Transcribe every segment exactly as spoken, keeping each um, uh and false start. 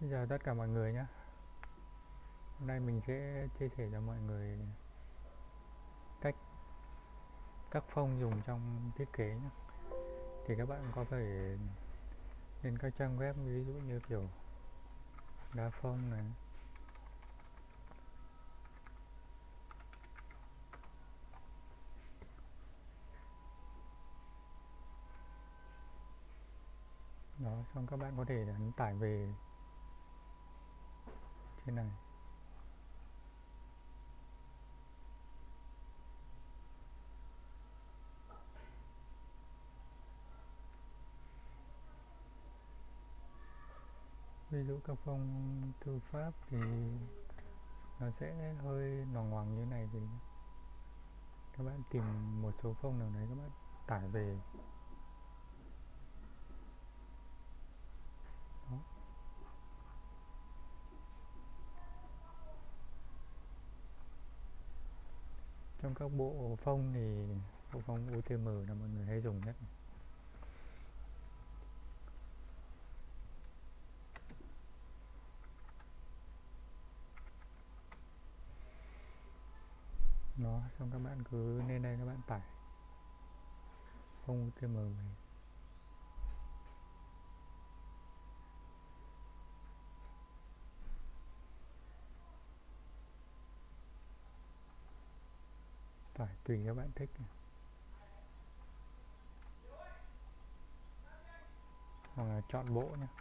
Xin chào tất cả mọi người nhé. Hôm nay mình sẽ chia sẻ cho mọi người cách các phông dùng trong thiết kế nhé. Thì các bạn có thể lên các trang web ví dụ như kiểu đá phông này, đó, xong các bạn có thể ấn tải về trên này. Ví dụ các phông thư pháp thì nó sẽ hơi loằng ngoằng như này, thì các bạn tìm một số phông nào đấy các bạn tải về. Đó. Trong các bộ phông thì bộ phông u tê em là mọi người hay dùng nhất. Đó, xong các bạn cứ lên đây các bạn tải phông u tê em về. Tải tùy các bạn thích. Hoặc là chọn bộ nhé.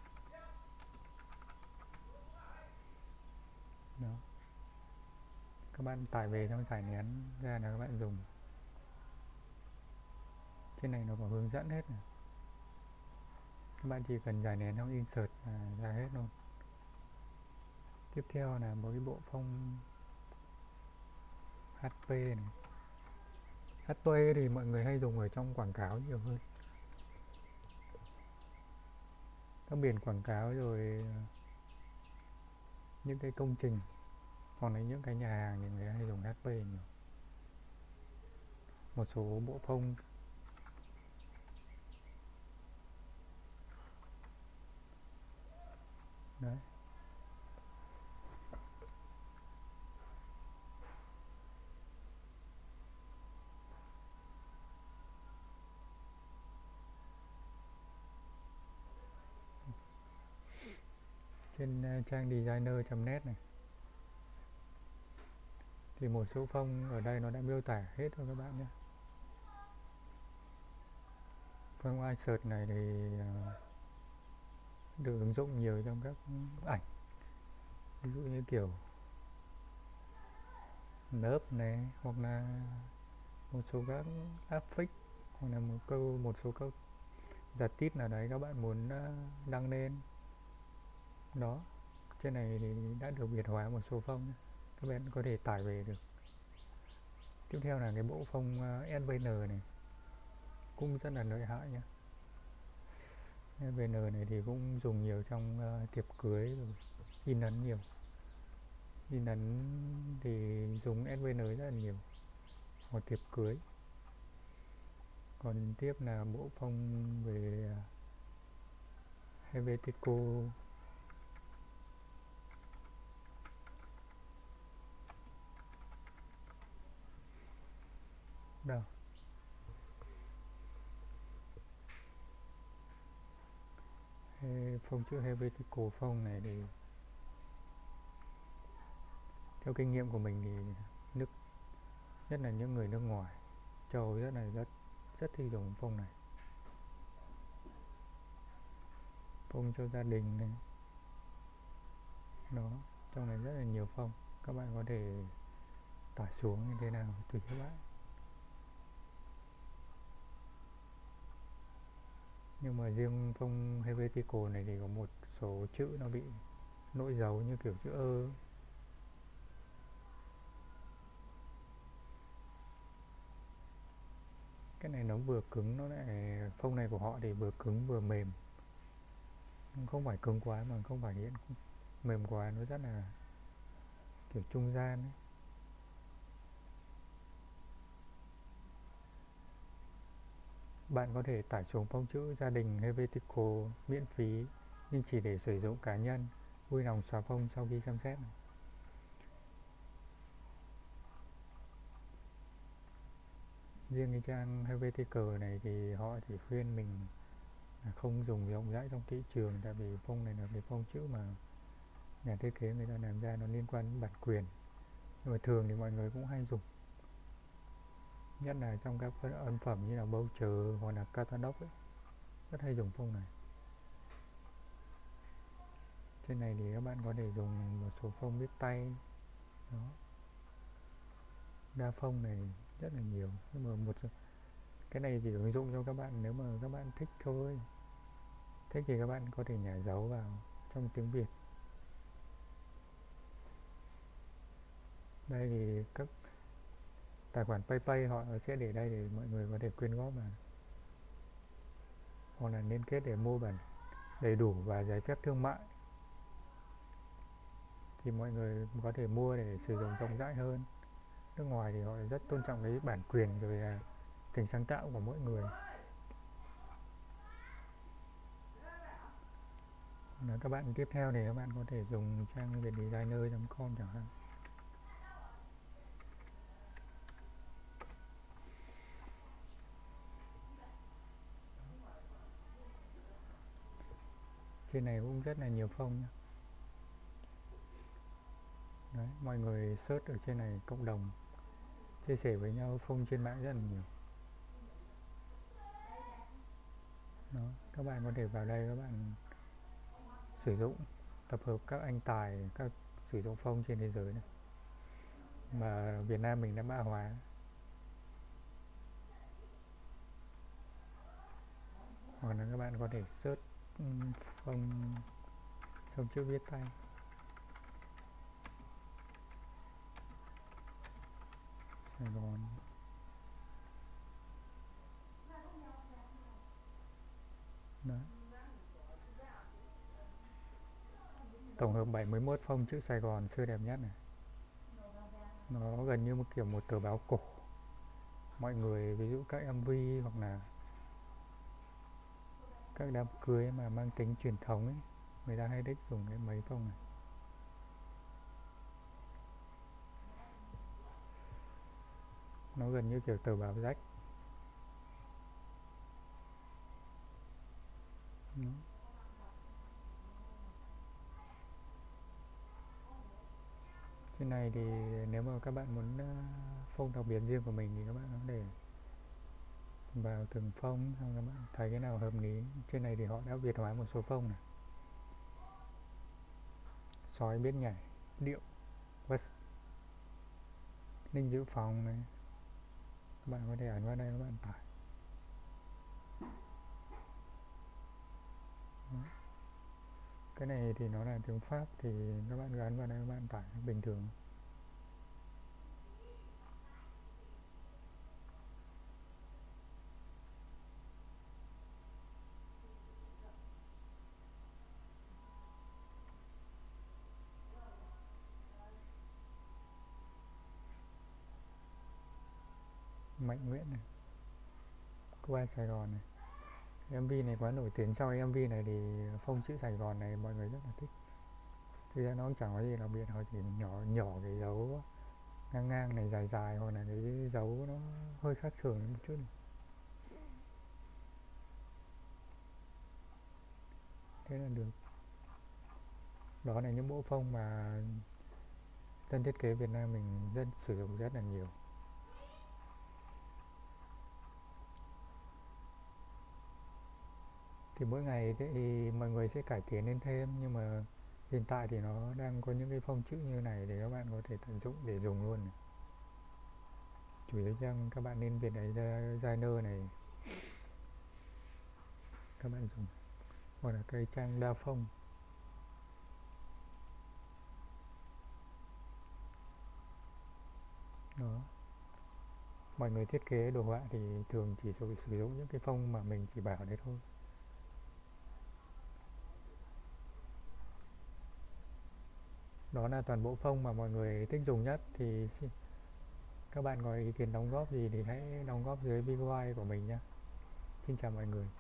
Đó. Các bạn tải về xong giải nén ra là các bạn dùng. Trên này nó có hướng dẫn hết này. Các bạn chỉ cần giải nén xong insert là ra hết luôn. Tiếp theo là một cái bộ phông hát pê này. hát pê thì mọi người hay dùng ở trong quảng cáo nhiều hơn. Các biển quảng cáo rồi những cái công trình, còn là những cái nhà hàng thì người ta hay dùng hát pê nhiều. Một số bộ phông đấy. Trên trang designer chấm net này thì một số phông ở đây nó đã miêu tả hết rồi các bạn nhé. Phông insert này thì được ứng dụng nhiều trong các ảnh, ví dụ như kiểu nớp này, hoặc là một số các áp phích, hoặc là một câu một số các giật tít nào đấy các bạn muốn đăng lên. Đó, trên này thì đã được biệt hóa một số phông, các bạn có thể tải về được. Tiếp theo là cái bộ phông ét vê en này cũng rất là lợi hại nhé. ét vê en này thì cũng dùng nhiều trong uh, tiệc cưới rồi in ấn nhiều. In ấn thì dùng ét vê en rất là nhiều hoặc tiệc cưới. Còn tiếp là bộ phông về Helvetico. Đâu? Phông chữ Helvetico phông này thì theo kinh nghiệm của mình thì nước nhất là những người nước ngoài, châu Âu rất là rất rất thích dùng phông này. Phông cho gia đình này. Đó, trong này rất là nhiều phông, các bạn có thể tải xuống như thế nào tùy các bạn. Nhưng mà riêng phông Helvetico này thì có một số chữ nó bị nỗi dấu như kiểu chữ ơ. Cái này nó vừa cứng, nó lại phông này của họ thì vừa cứng vừa mềm, không phải cứng quá mà không phải hiện mềm quá, nó rất là kiểu trung gian ấy. Bạn có thể tải xuống phông chữ gia đình Helvetico miễn phí, nhưng chỉ để sử dụng cá nhân, Vui lòng xóa phông sau khi xem xét này. Riêng cái trang Helvetica này thì họ chỉ khuyên mình là không dùng rộng rãi trong thị trường, tại vì phông này là cái phông chữ mà nhà thiết kế người ta làm ra nó liên quan đến bản quyền, nhưng mà thường thì mọi người cũng hay dùng, nhất là trong các ấn phẩm như là Boucher hoặc là Catalog ấy, rất hay dùng phông này. Trên này thì các bạn có thể dùng một số phông viết tay đó. Đa phông này rất là nhiều, nhưng mà một cái này chỉ ứng dụng cho các bạn nếu mà các bạn thích thôi. Thích thì các bạn có thể nhả dấu vào trong tiếng Việt. Đây thì các tài khoản PayPay họ sẽ để đây để mọi người có thể quyên góp vào, hoặc là liên kết để mua bản đầy đủ và giấy phép thương mại thì mọi người có thể mua để sử dụng rộng rãi hơn. Nước ngoài thì họ rất tôn trọng cái bản quyền rồi là tính sáng tạo của mỗi người. Nếu các bạn tiếp theo thì các bạn có thể dùng trang vietdesigner chấm com chẳng hạn. Trên này cũng rất là nhiều phông nhé. Đấy, mọi người search ở trên này, cộng đồng chia sẻ với nhau phông trên mạng rất là nhiều. Đó, các bạn có thể vào đây các bạn sử dụng, tập hợp các anh tài, các sử dụng phông trên thế giới này mà Việt Nam mình đã mã hóa. Hoặc là các bạn có thể search phông phông chữ viết tay. Sài Gòn. Đó. Tổng hợp bảy mươi mốt phông chữ Sài Gòn xưa đẹp nhất này. Nó gần như một kiểu một tờ báo cổ. Mọi người ví dụ các em vê hoặc là các đám cưới mà mang tính truyền thống ấy, người ta hay thích dùng cái mấy phông này. Nó gần như kiểu tờ báo rách. Ừ. Trên này thì nếu mà các bạn muốn phông đặc biệt riêng của mình thì các bạn có thể vào từng phông, xong các bạn thấy cái nào hợp lý. Trên này thì họ đã việt hóa một số phông này. Sói biết nhảy, điệu, West, Ninh Giữ Phòng này. Các bạn có thể ấn vào đây các bạn tải. Đó. Cái này thì nó là tiếng Pháp thì các bạn gắn vào đây các bạn tải bình thường. Mạnh Nguyễn này, qua Sài Gòn này. em vê này quá nổi tiếng. Sau em vê này thì phông chữ Sài Gòn này mọi người rất là thích. Thực ra nó cũng chẳng có gì đặc biệt, họ chỉ nhỏ nhỏ cái dấu ngang ngang này dài dài, hoặc là cái dấu nó hơi khác thường một chút này. Thế là được. Đó là những bộ phông mà dân thiết kế Việt Nam mình rất sử dụng rất là nhiều. Thì mỗi ngày thì mọi người sẽ cải tiến lên thêm, nhưng mà hiện tại thì nó đang có những cái phông chữ như này để các bạn có thể tận dụng để dùng luôn này. Chủ yếu rằng các bạn nên Việt designer này các bạn dùng, hoặc là cái trang đa phông. Đó, mọi người thiết kế đồ họa thì thường chỉ sử dụng những cái phông mà mình chỉ bảo đấy thôi. Đó là toàn bộ phông mà mọi người thích dùng nhất. Thì các bạn có ý kiến đóng góp gì thì hãy đóng góp dưới video của mình nhé. Xin chào mọi người.